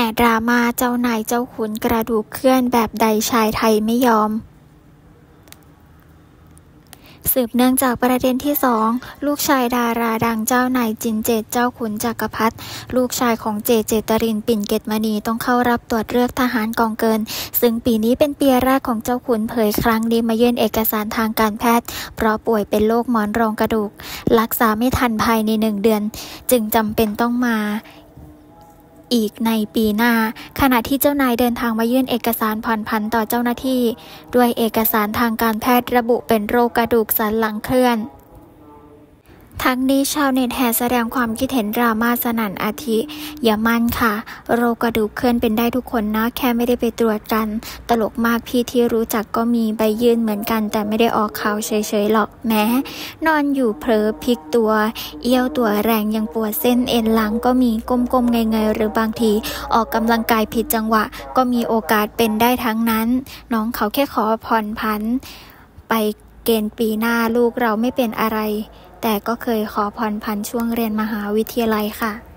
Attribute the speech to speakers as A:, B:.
A: ดราม่าเจ้านายเจ้าขุนกระดูกเคลื่อนแบบใดชายไทยไม่ยอมสืบเนื่องจากประเด็นที่2ลูกชายดาราดังเจ้านายจินเจตเจ้าขุนจักรพรรดิลูกชายของเจตรินปิ่นเกตมณีต้องเข้ารับตรวจเลือกทหารกองเกินซึ่งปีนี้เป็นปีแรกของเจ้าขุนเผยครั้งนี้มายื่นเอกสารทางการแพทย์เพราะป่วยเป็นโรคหมอนรองกระดูกรักษาไม่ทันภายใน1 เดือนจึงจำเป็นต้องมาอีกในปีหน้าขณะที่เจ้านายเดินทางมายื่นเอกสารผ่อนผันต่อเจ้าหน้าที่ด้วยเอกสารทางการแพทย์ระบุเป็นโรคกระดูกสันหลังเคลื่อนทั้งนี้ชาวเน็ตแห่แสดงความคิดเห็นดราม่าสนั่นอาทิอย่ามั่นค่ะโรคกระดูกเคลื่อนเป็นได้ทุกคนนะแค่ไม่ได้ไปตรวจกันตลกมากพี่ที่รู้จักก็มีใบยื่นเหมือนกันแต่ไม่ได้ออกข่าวเฉยๆหรอกแม้นอนอยู่เผลอพลิกตัวเอี้ยวตัวแรงยังปวดเส้นเอ็นหลังก็มีก้มๆเงยๆหรือบางทีออกกำลังกายผิดจังหวะก็มีโอกาสเป็นได้ทั้งนั้นน้องเขาแค่ขอผ่อนผันไปเกณฑ์ปีหน้าลูกเราไม่เป็นอะไรแต่ก็เคยขอผ่อนผันช่วงเรียนมหาวิทยาลัยค่ะ